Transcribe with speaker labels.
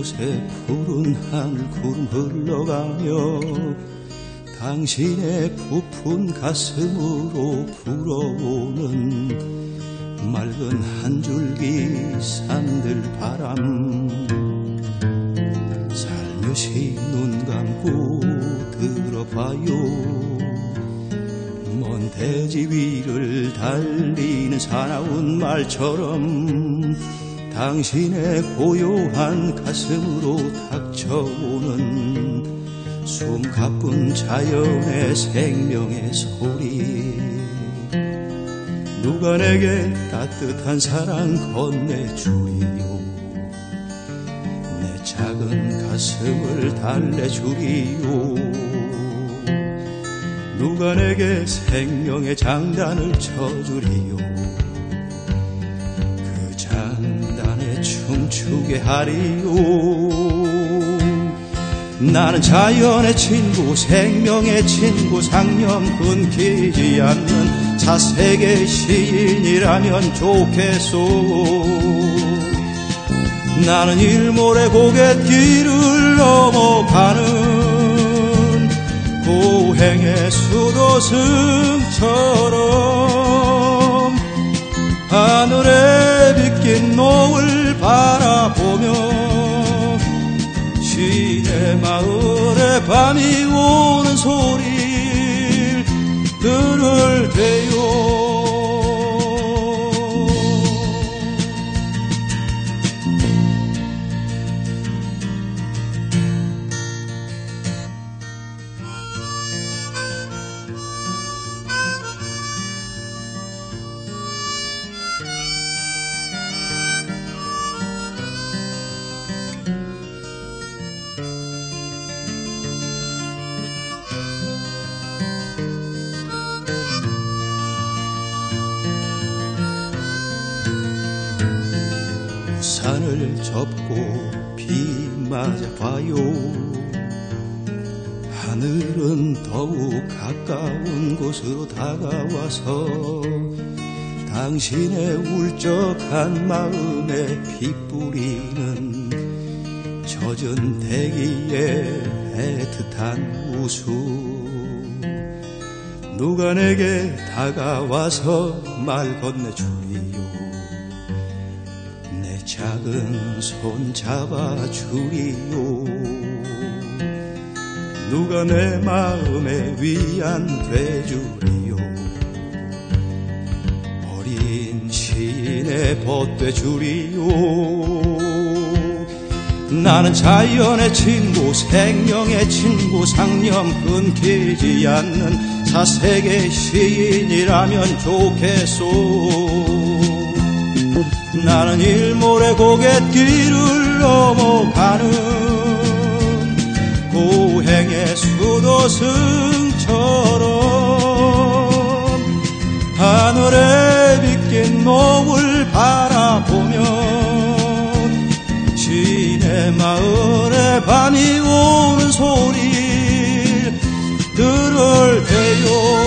Speaker 1: 곳에 푸른 하늘 구름 흘러가며 당신의 부푼 가슴으로 불어오는 맑은 한 줄기 산들 바람 살며시 눈 감고 들어봐요. 먼 대지 위를 달리는 사나운 말처럼 당신의 고요한 가슴으로 닥쳐오는 숨가쁜 자연의 생명의 소리. 누가 내게 따뜻한 사랑 건네주리요. 내 작은 가슴을 달래주리요. 누가 내게 생명의 장단을 쳐주리요. 그 장단에 춤추게 하리요. 나는 자연의 친구, 생명의 친구, 상념 끊기지 않는 사색의 시인이라면 좋겠소. 나는 일몰의 고갯길을 넘어가는 고행의 수도승처럼 하늘에 빗긴 노을 바라보며 시내 마을에 밤이 오는 소리를 들을 때요. 산을 접고 비 맞아 봐요. 하늘은 더욱 가까운 곳으로 다가와서 당신의 울적한 마음에 빗뿌리는 젖은 대기의 애틋한 웃음. 누가 내게 다가와서 말 건네주리요. 내 작은 손 잡아주리요. 누가 내 마음에 위안 돼주리요. 어린 시인의 벗돼주리요. 나는 자연의 친구, 생명의 친구, 상념 끊기지 않는 사색의 시인이라면 좋겠소. 나는 일몰의 고갯길을 넘어가는 고행의 수도승처럼 하늘에 빗긴 노을 바라보며 시내 마을에 밤이 오는 소리 들을 때요.